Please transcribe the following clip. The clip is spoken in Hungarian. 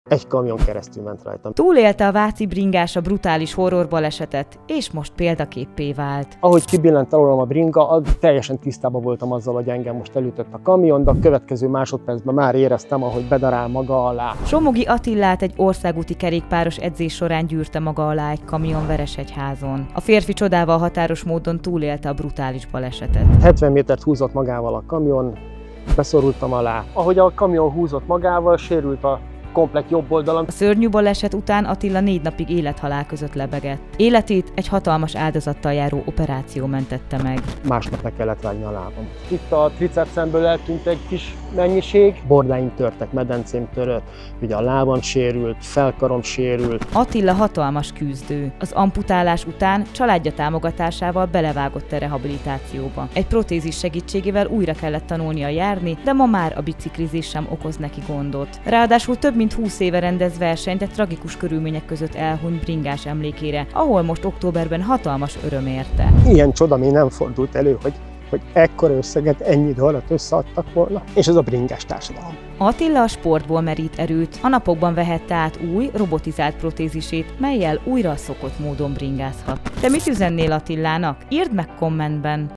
Egy kamion keresztül ment rajtam. Túlélte a váci bringás a brutális horrorbalesetet, és most példaképpé vált. Ahogy kibillent alólam a bringa, teljesen tisztában voltam azzal, hogy engem most elütött a kamion, de a következő másodpercben már éreztem, ahogy bedarál maga alá. Somogy Attilát egy országúti kerékpáros edzés során gyűrte maga alá egy kamion Veresegyházon. A férfi csodával határos módon túlélte a brutális balesetet. 70 métert húzott magával a kamion, beszorultam alá. Ahogy a kamion húzott magával, sérült a komplet jobb oldalon. A szörnyű baleset után Attila 4 napig élet-halál között lebegett. Életét egy hatalmas áldozattal járó operáció mentette meg. Másnap meg kellett vágni a lábam. Itt a tricepszemből eltűnt egy kis mennyiség, bordáim törtek, medencém törött, ugye a lábam sérült, felkarom sérült. Attila hatalmas küzdő. Az amputálás után családja támogatásával belevágott a rehabilitációba. Egy protézis segítségével újra kellett tanulnia járni, de ma már a biciklizés sem okoz neki gondot. Ráadásul több mint 20 éve rendez versenyt egy tragikus körülmények között elhunyt bringás emlékére, ahol most októberben hatalmas öröm érte. Ilyen csoda még nem fordult elő, hogy ekkora összeget ennyi idő alatt összeadtak volna, és ez a bringás társadalom. Attila a sportból merít erőt, a napokban vehette át új, robotizált protézisét, mellyel újra szokott módon bringázhat. Te mit üzennél Attilának? Írd meg kommentben!